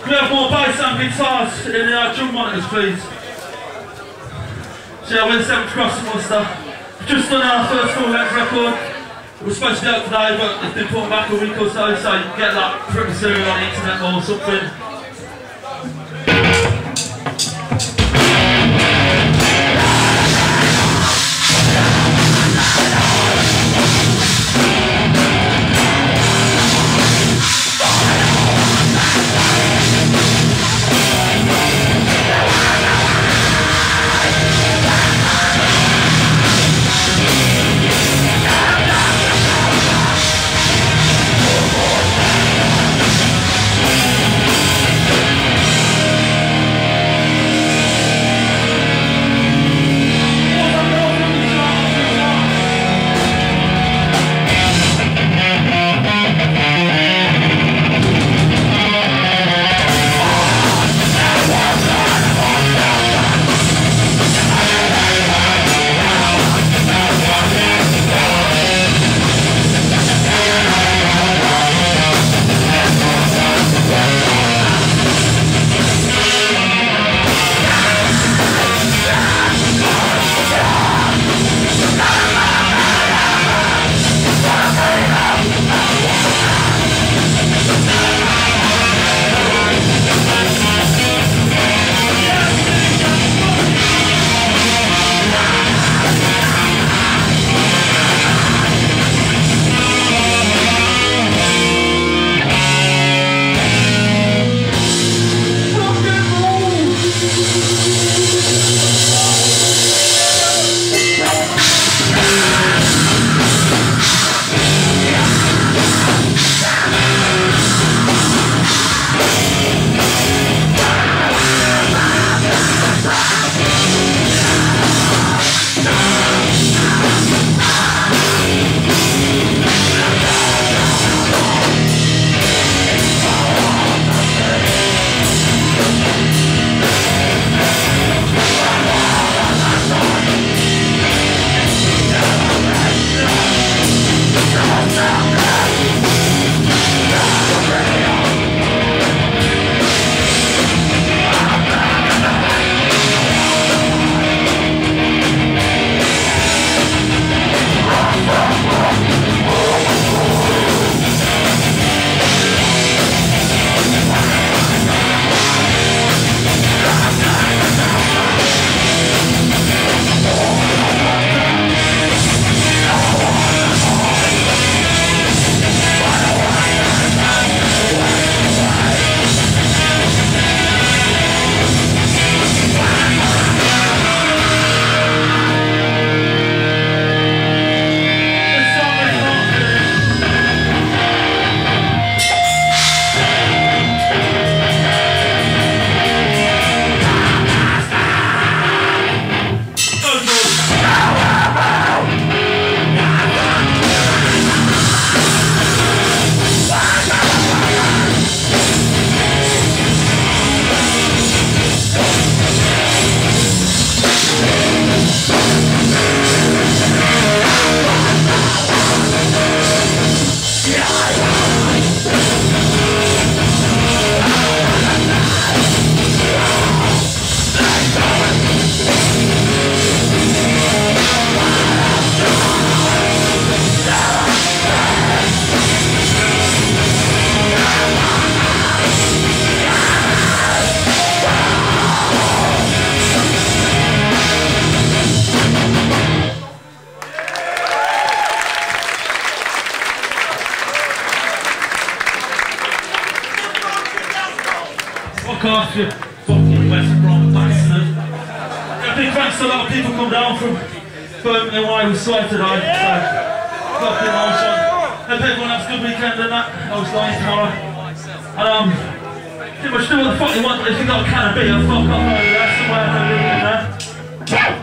we have more bass and guitars in the drum monitors, please? So yeah, we're the 7th Cross and stuff. We've just done our first full-length record. It was supposed to be out today, but it's been put back a week or so, so you can get that pretty soon on the internet or something. Off you fucking West Brom bastard. Yeah, big thanks to a lot of people come down from Birmingham while we saw today. So, fucking awesome. Hope everyone has a good weekend and that. I was lying tomorrow. And pretty much do what the fuck you want. If you got a can of beer, fuck off over there somewhere in there.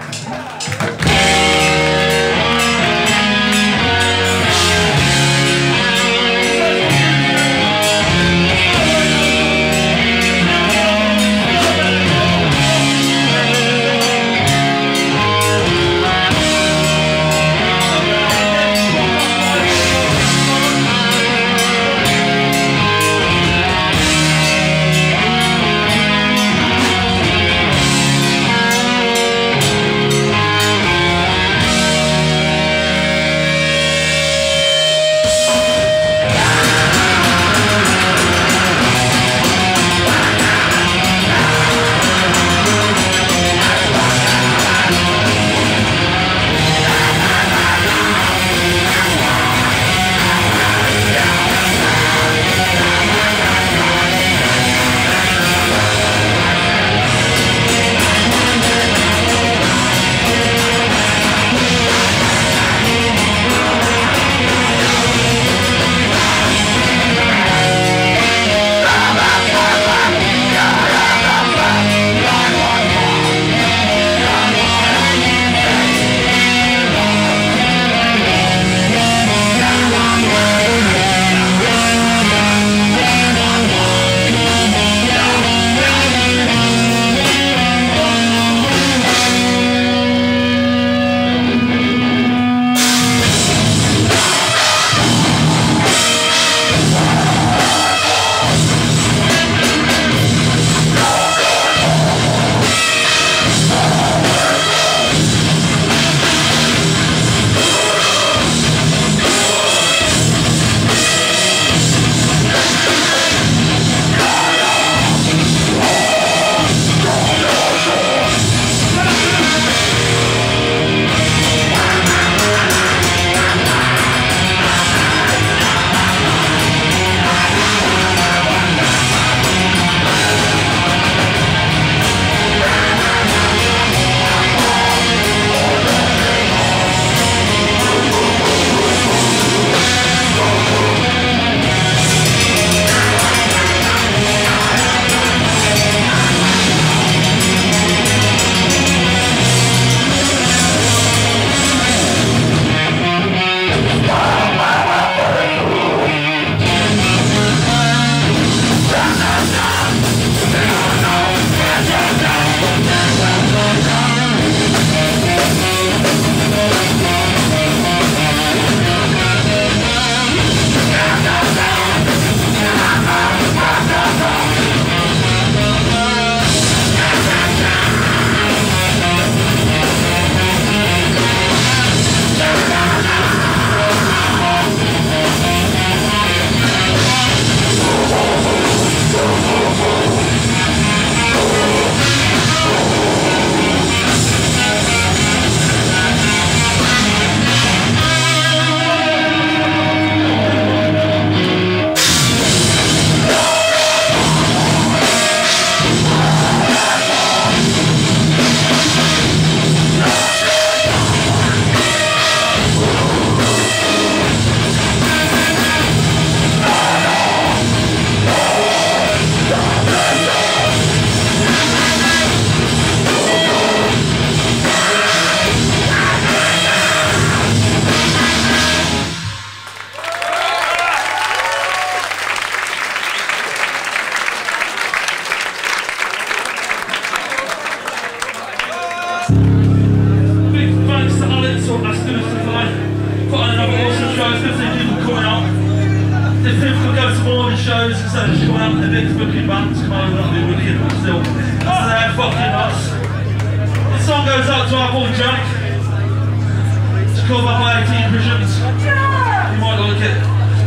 if people could go to more of the shows instead of just coming out with the big fucking bands, come over, that'd be wicked, but still. That's their fucking us. This song goes out to our boy Jack. It's called by 18 Visions. You might like it.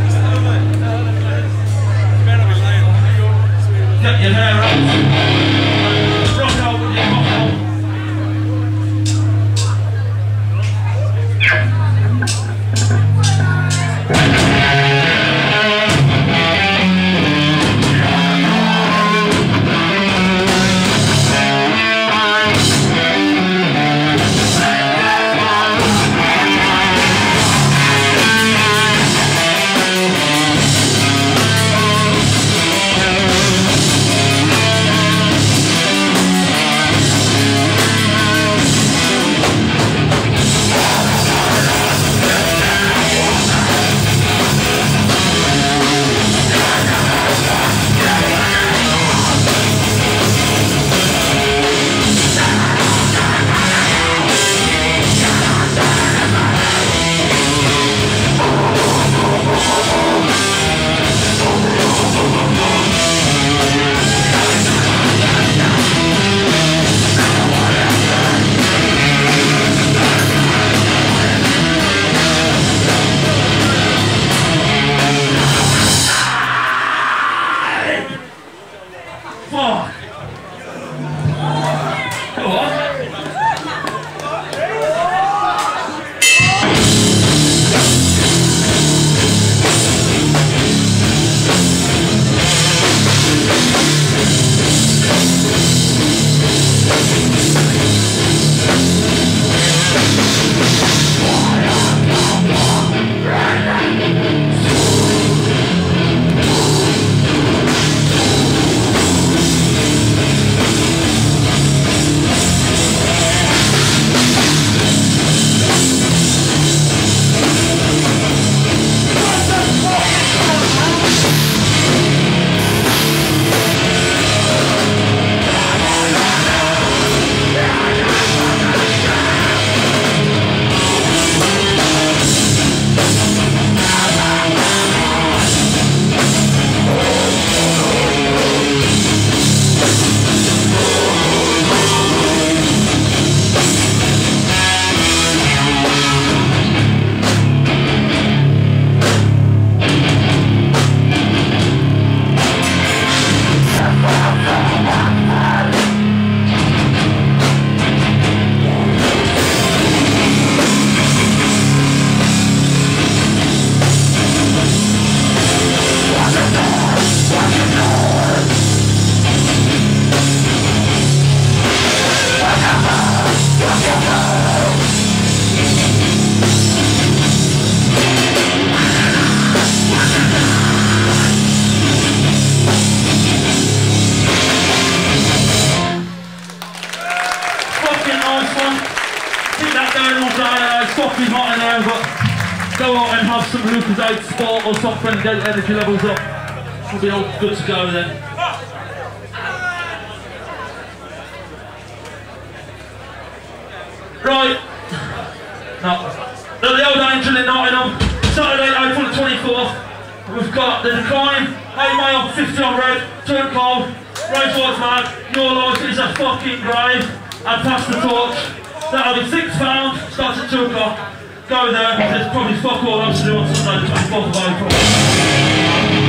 Get your hair up. Rock out with your rock out. Sport or something and get your energy levels up. We'll be all good to go then. Right. No, the Old Angel in Nottingham, Saturday, April the 24th. We've got The Decline, 8 Mile, 50 on Red, Too Cold, Race White's Mad, Your Life is a Fucking Grave, and Pass the Torch. That'll be £6, starts at 2 o'clock. Go there, there's probably fuck all else to do on Sunday the 24th of April.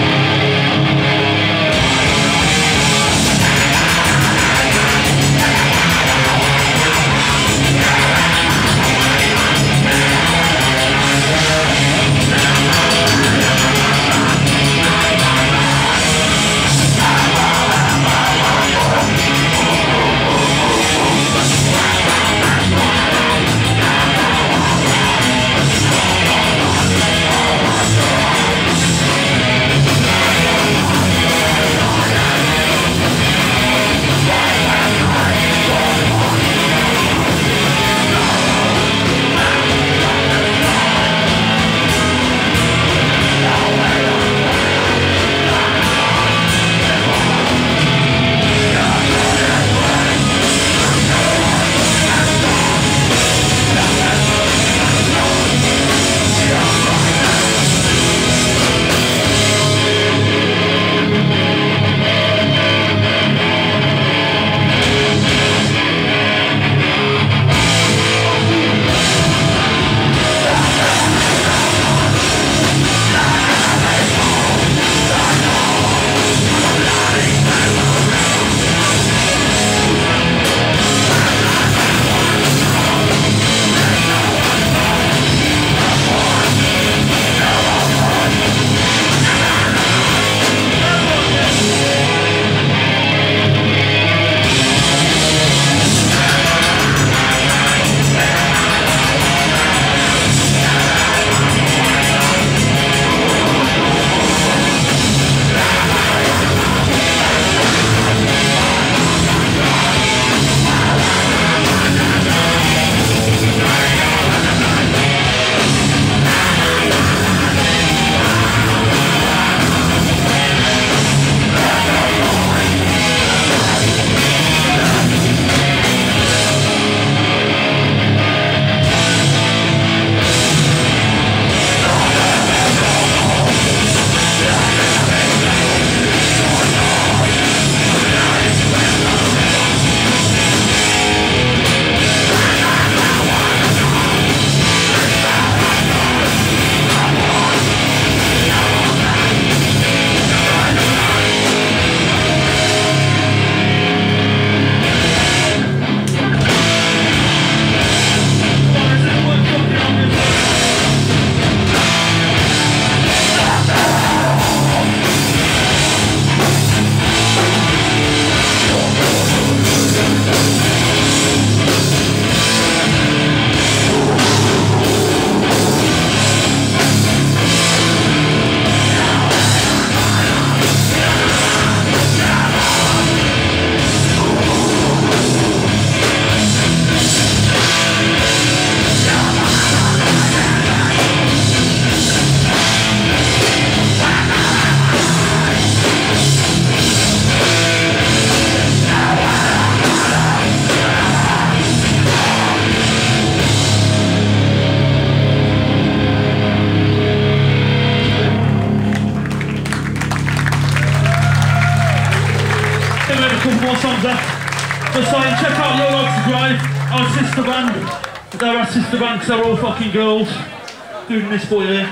more songs left. Just saying, check out Your Life's a Drive, our sister band. They're our sister band because they're all fucking girls. Doing this for you.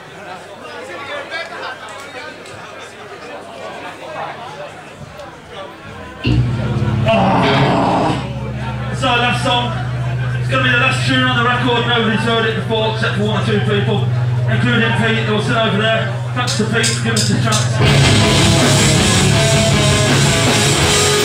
So last song, it's going to be the last tune on the record. Nobody's heard it before except for 1 or 2 people, including Pete, who'll sit over there. Thanks to Pete for giving us a chance.